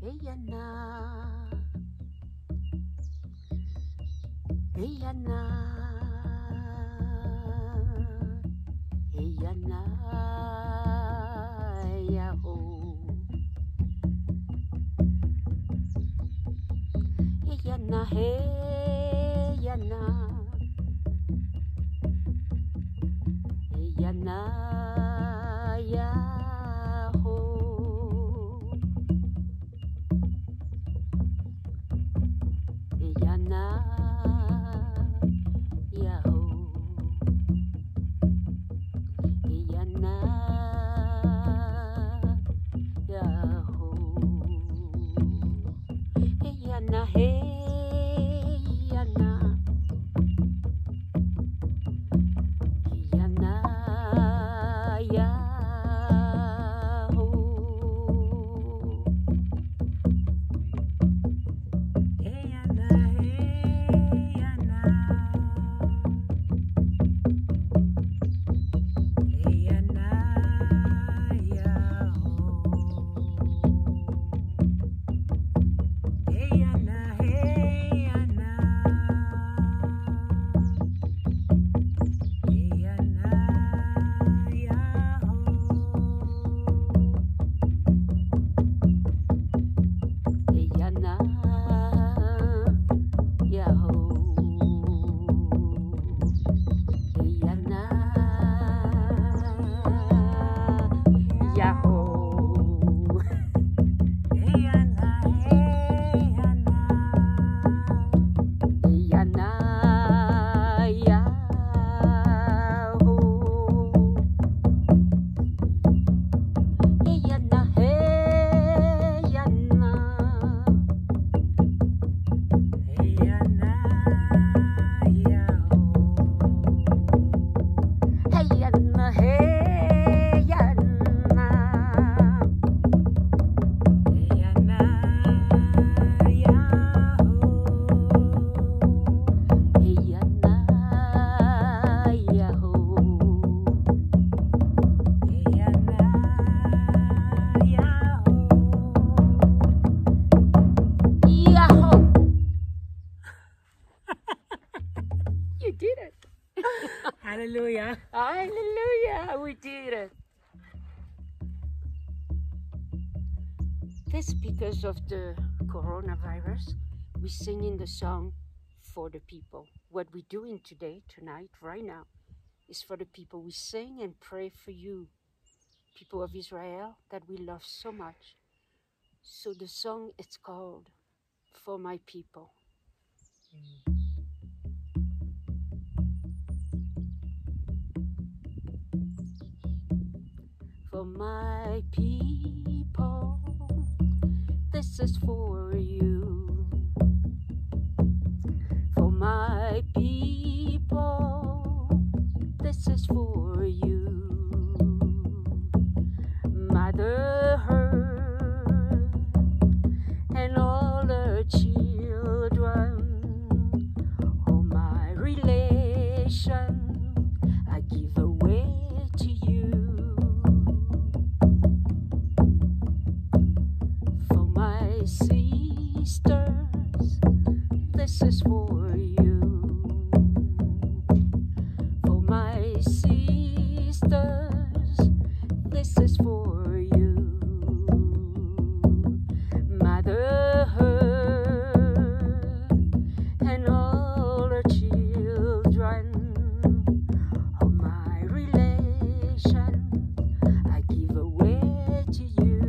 Eyana, Eyana, Eyana, Yahoo. Eyana, Eyana, Eyana, Yahoo. Eyana, Yahoo. Eyana, Yahoo. Eyana, Eyana, Eyana, Yahoo. Eyana, Eyana, Eyana, Yahoo. Eyana, Eyana, Eyana, Yahoo. Eyana, Yahoo. Eyana, Yahoo. Eyana, Eyana, Eyana, Yahoo. Eyana, Eyana. Eyana, Yahoo. Eyana, Eyana. Eyana, Yahoo. Eyana, Yahoo. Eyana, Yahoo. Yahoo! You did it! Hallelujah. Hallelujah! We did it! That's because of the coronavirus. We're singing the song for the people. What we're doing today, tonight, right now, is for the people. We sing and pray for you, people of Israel, that we love so much. So the song, it's called For My People. For my people, this is for you. For my people, this is for you. Mother Earth and all her children, all my relation, I give away to you. For my sisters, this is for you. For my sisters, this is for you. Mother Earth and all her children, all my relation, I give away to you.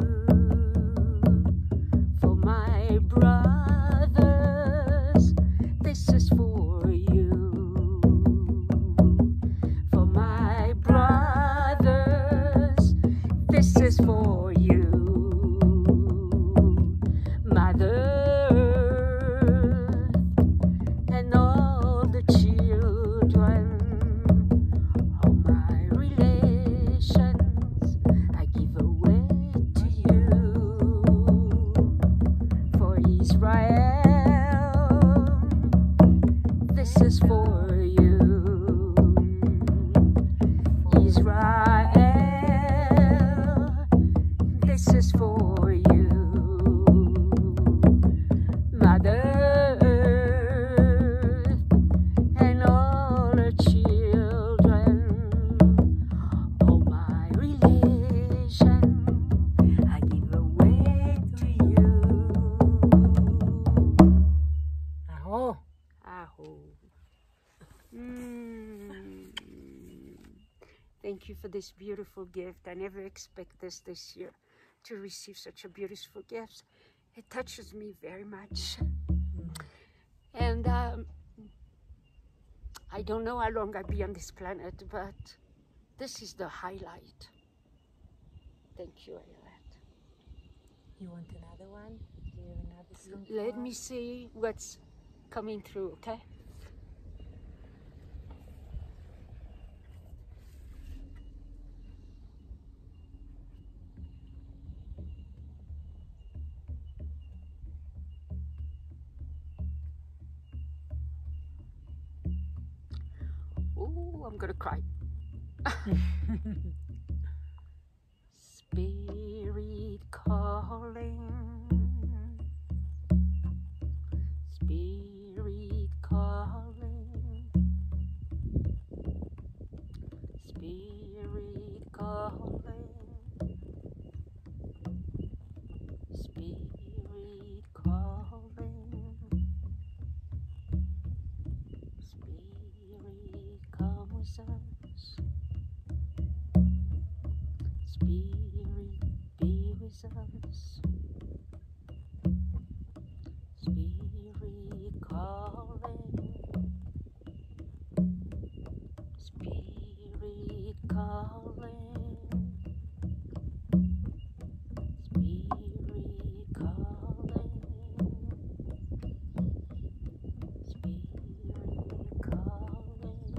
For my brothers, this is for you. For my brothers, this is for you. Mother Earth and all the children, all my relations, I give away to you. For Israel, this is for you. Israel, this is for you. Thank you for this beautiful gift. I never expect this year to receive such a beautiful gift. It touches me very much. And I don't know how long I'll be on this planet, but this is the highlight. Thank you, Ayelet. You want another one? Do you have another song? Let me see what's coming through, okay? Oh, I'm gonna cry. Spirit calling, Spirit calling, Spirit calling, Spirit calling, Spirit come with us, Spirit be with us, Spirit calling, Spirit calling, Spirit calling, Spirit calling,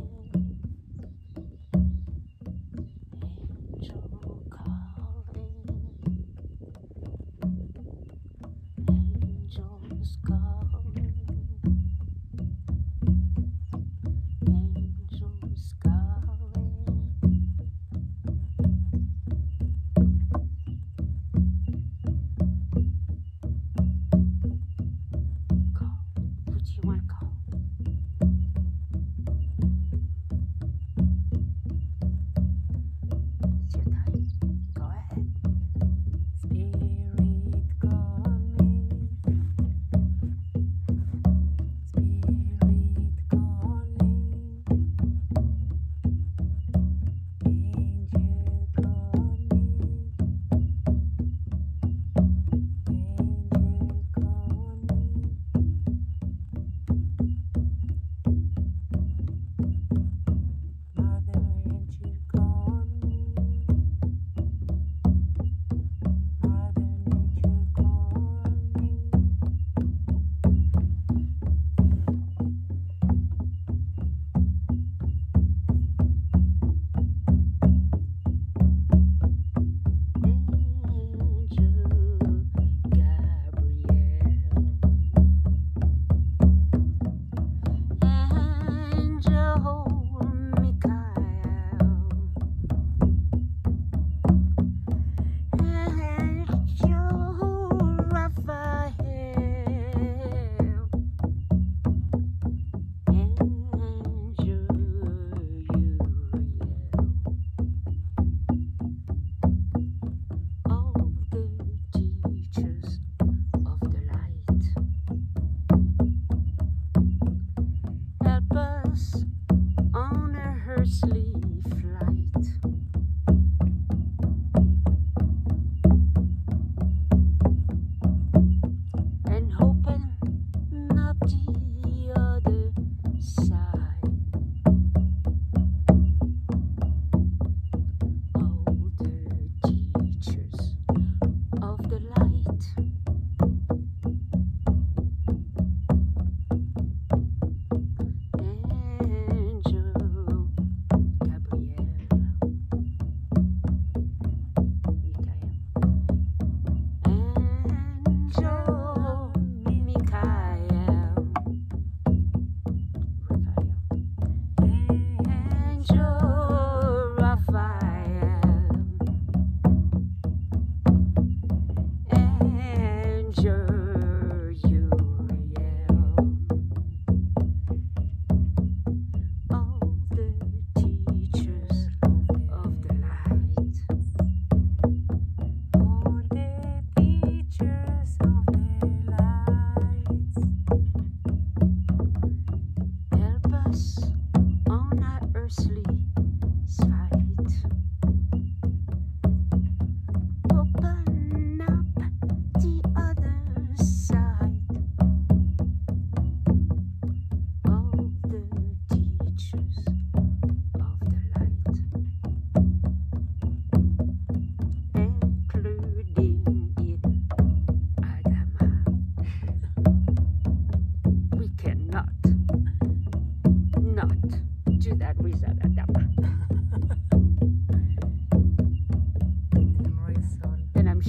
angel calling, angels calling, angels calling,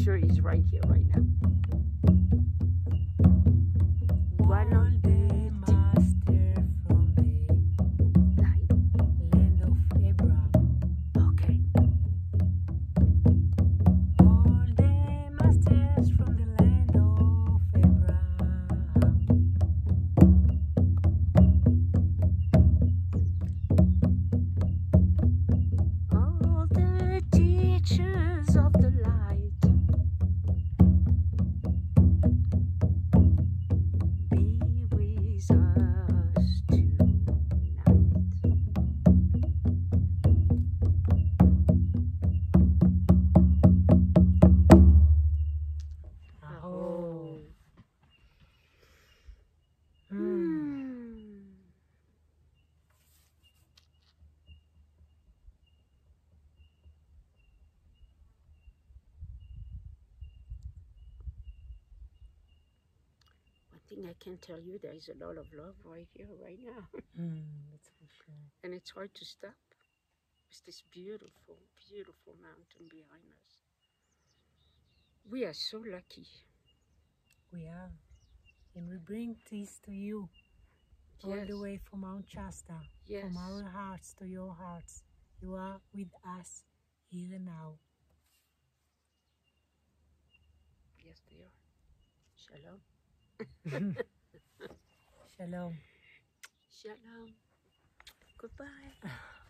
sure he's right here, right now. One All of the master from the light. land of Abraham. Okay. All the masters from the land of Abraham. All the teachers of the light, be with us tonight. Oh. Hmm. One thing I can tell you, there is a lot of love right here, right now. That's for sure. And it's hard to stop with this beautiful, beautiful mountain behind us. We are so lucky. We are. And we bring this to you all Yes. the way from Mount Shasta, Yes. from our hearts to your hearts. You are with us here and now. Yes, they are. Shalom. Shalom. Shalom. Goodbye.